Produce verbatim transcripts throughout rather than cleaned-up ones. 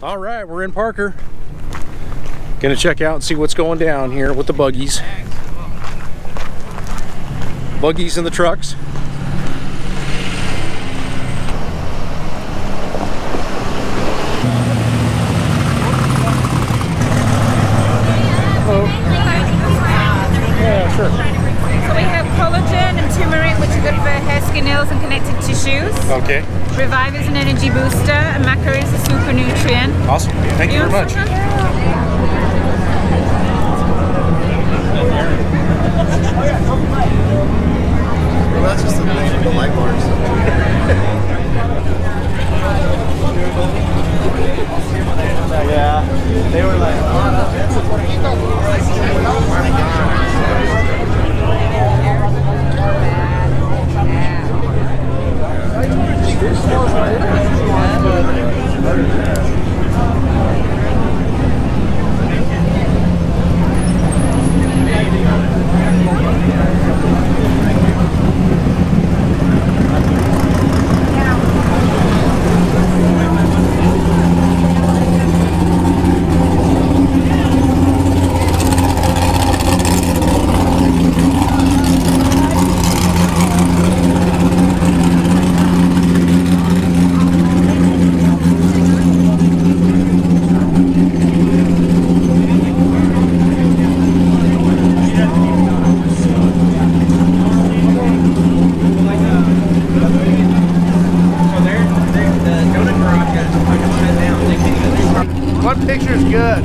All right, we're in Parker. Gonna check out and see what's going down here with the buggies. Buggies and the trucks. Hello. Yeah, sure. So we have collagen and turmeric, which are good for hair, skin, nails, and connective tissues. Okay. Revive is an energy booster, and Maca is a super nutrient. Awesome. Thank you, you very much. Well, that's just the name of the light bars. Yeah, they were like, what picture's good?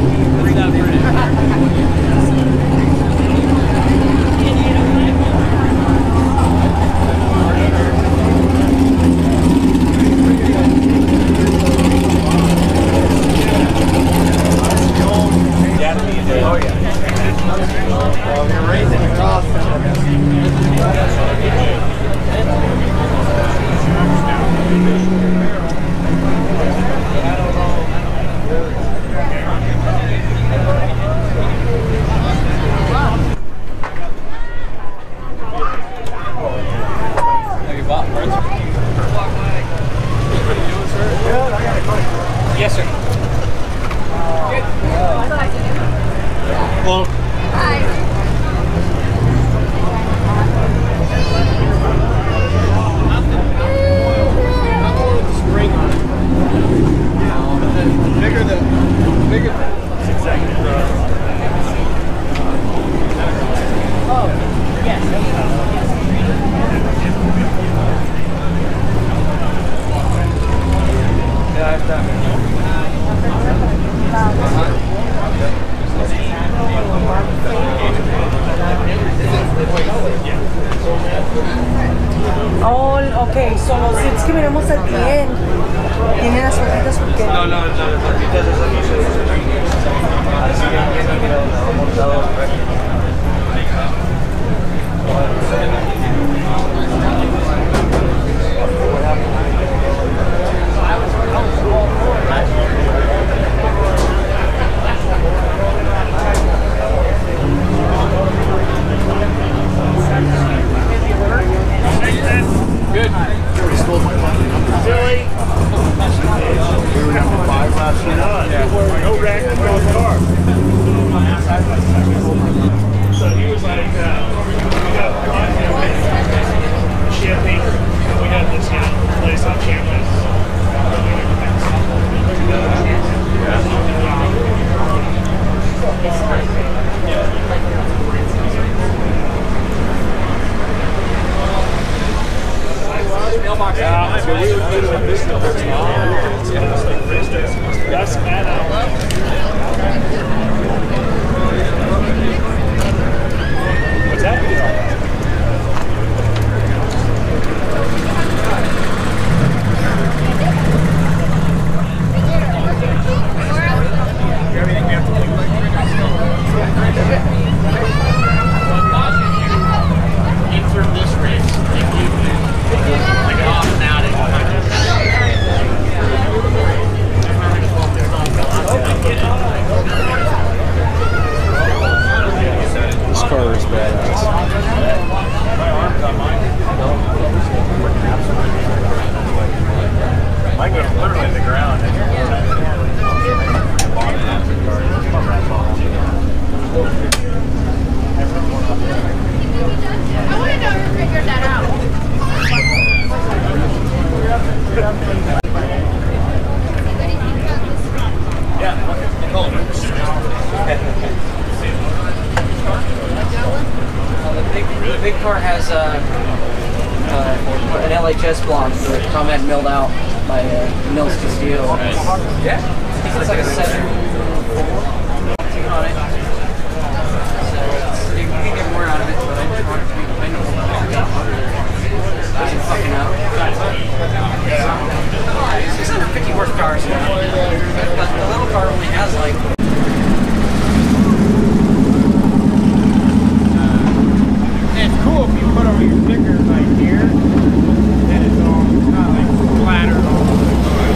Oh yeah. Well, you're raising the cost. Yes, sir. Hello. Hi. Bigger than, bigger than. Oh, yes. Yeah, I've done it. Oh, ok, son los sits que miramos aquí en. Tiene las hojitas porque. No, no, no, las hojitas esas no se así que aquí no quedó montado. Good. You stole my money. Really? We were down to five last year. Yeah. No rack, no car. So he was like, uh, we got champagne. We got this, you know, place on campus. Yeah, so we would go to a business person. That's bad. satellite chest blocks that Tom had milled out by uh, Mills to Steel. Yeah. It's like a seven on it. So you can get more out of it, but I just wanted to be dependable. I didn't fucking know. six hundred fifty horsepower, so but the little car only has like. It's cool if you put all your stickers like here, then it's all kind of like splattered all over the car.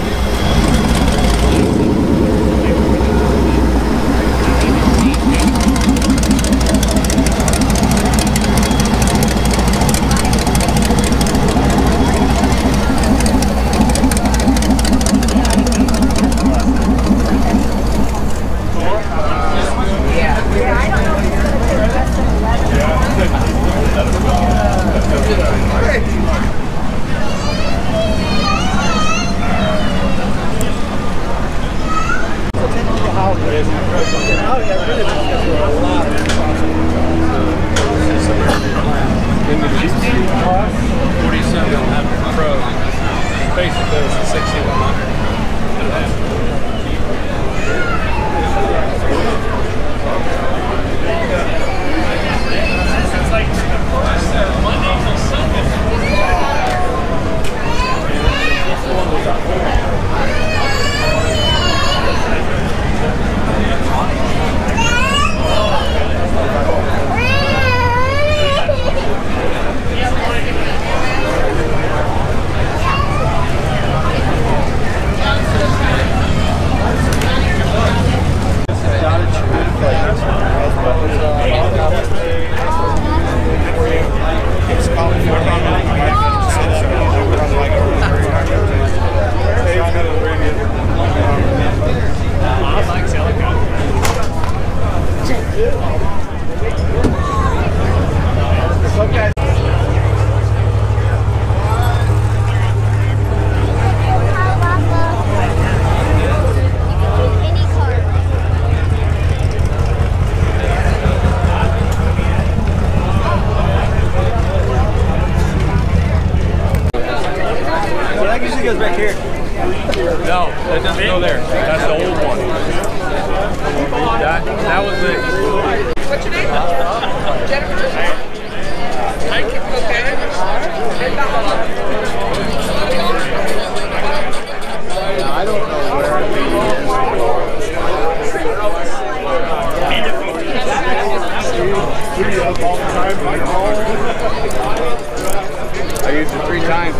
I used it three times.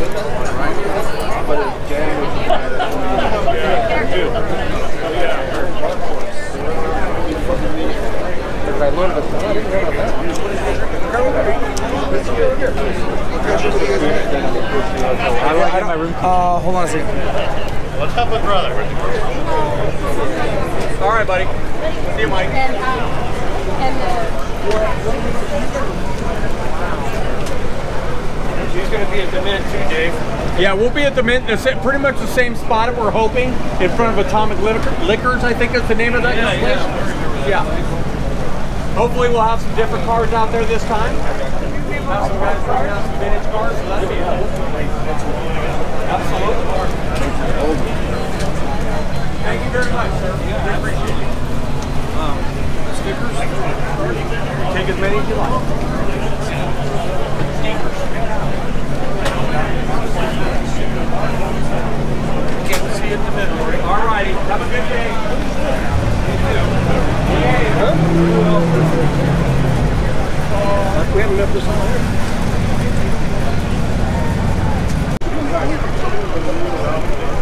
But it's jammed. I learned that. I didn't know that. I don't my room. Uh, hold on a second. What's up with brother? All right, buddy. See you, Mike. And, um, and She's going to be at the Mint too, Dave. Yeah, we'll be at the Mint, pretty much the same spot that we're hoping, in front of Atomic Liquors, I think is the name of that Yeah, place. yeah. Yeah. Hopefully we'll have some different cars out there this time. Have some red cars, have some vintage cars, so that'd be absolutely. Thank you very much, sir. We appreciate it. Um, stickers? Take as many as you like. Okay, we'll see you at the Mint. All righty. Have a good day. We haven't left this on here.